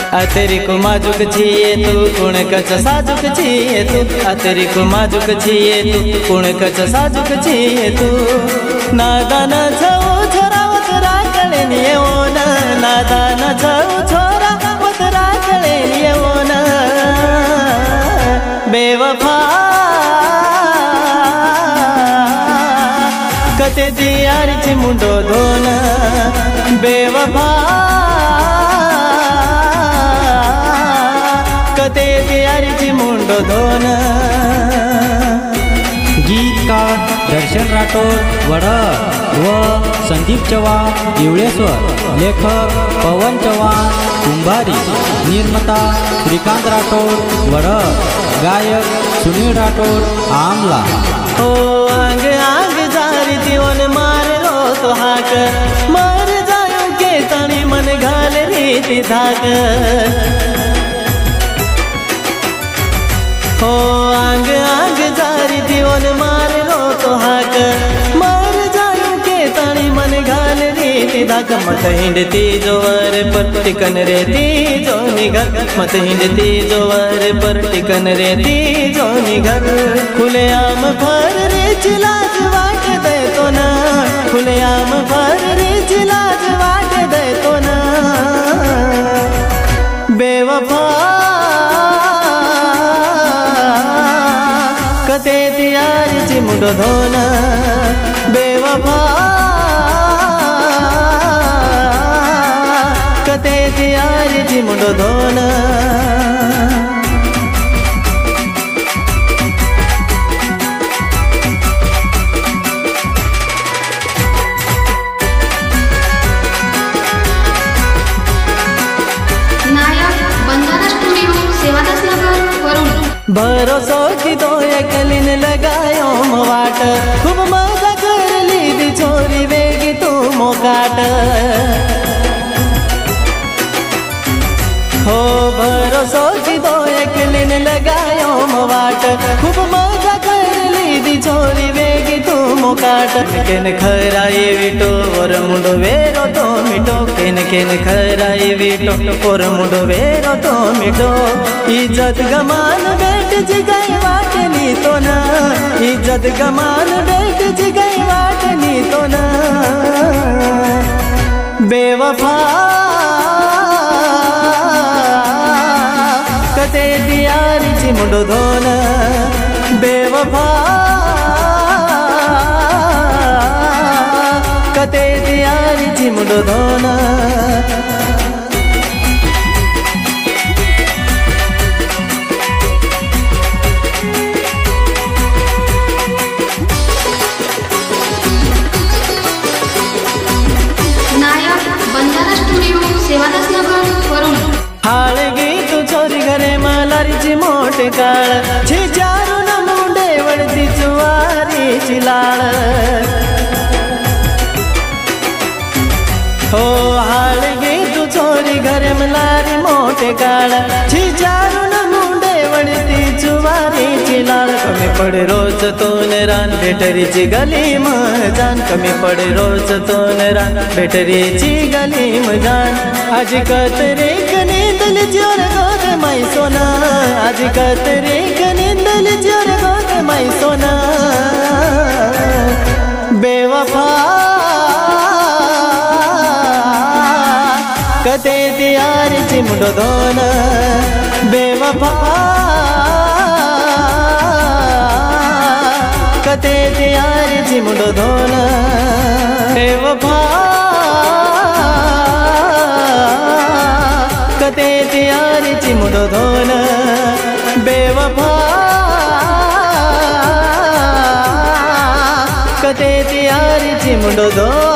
अतेरी को माजुक छिए तू कुण कच साजुक छिए तू अतेरी को माजुक छिए तू कुण कच साजुक छिए तू नादान छौ छोरा वतरा कळे निये ओन नादान छौ छोरा वतरा कळे निये ओन बेवफा कते दियारीची मुंडो धोन बेवफा कते दियारीची मुंडो धोन। गीतकार दर्शन राठोड वड व संदीप चव्हाण येवळेश्वर, लेखक पवन चव्हाण कुंभारी, निर्माता श्रीकांत राठोड वड, गायक सुनील राठोड आमला। ओ आंग आंग जारी जीवन मार रो तो हाक मर जायो के तणी मन घाल रीति धाक। हो आंग आंग जारी जीवन मार रो तो हाक मर जायो के तणी मन घाल रीति धाक। मत हिंडती जोवर पर टिकन रेती जो निघर मत हिंडती जोवर पर टिकन रेती जो निघर। खुलेआम भर रे चिलाज वाट दे तो ना खुलेआम भर रे चिलाज वाट दे तो ना बेवफा कते दियारीची मुंडो धोन बेवफा कते दियारीची मुंडो धोन। भरोसो की तो एकलिन लगायो मवाट खूब मजा कर ली दी छोरी वेगी तू मोकाट। हो भरोसो की तो एकलिन लगायो मवाट खूब मजा कर ली दी छोरी वेगी तू मोकाट। केन खराई विटो और मुंडो वेरो तो मिटो केन केन खराई विटो और मुंडो वेरो तो मिटो। इज्जत गमान बेट जिगई वाटनी तो ना इज्जत गमान बेट जिगई वाटनी तो ना बेवफा कते दियारीची मुंडो धोन बेवफा कते दियारीची मुंडो धोन। हाळगी तू छोरी घरे मलारीची मोठ काळ छिचारून मुंडे वळती चुवारीची लाळ। हो हाळगी तू छोरी घरे मलारी मोठे काळ छिचारून मुंडे वळती चुवारीची लाळ। कमी पडे रोज तोन रान भेटरीची गली मजान कमी पडे रोज तोन रान भेटरीची गली मजान। आज कतरे निंदल जोर गोद माई सोना आज कतरे निंदल जोर गोद माई सोना बेवफा कते दियारीची मुंडो धोन बेवफा कते दियारीची मुंडो धोन बेवफा कते दियारीची मुंडो धोन बेवफा कते दियारीची मुंडो धोन।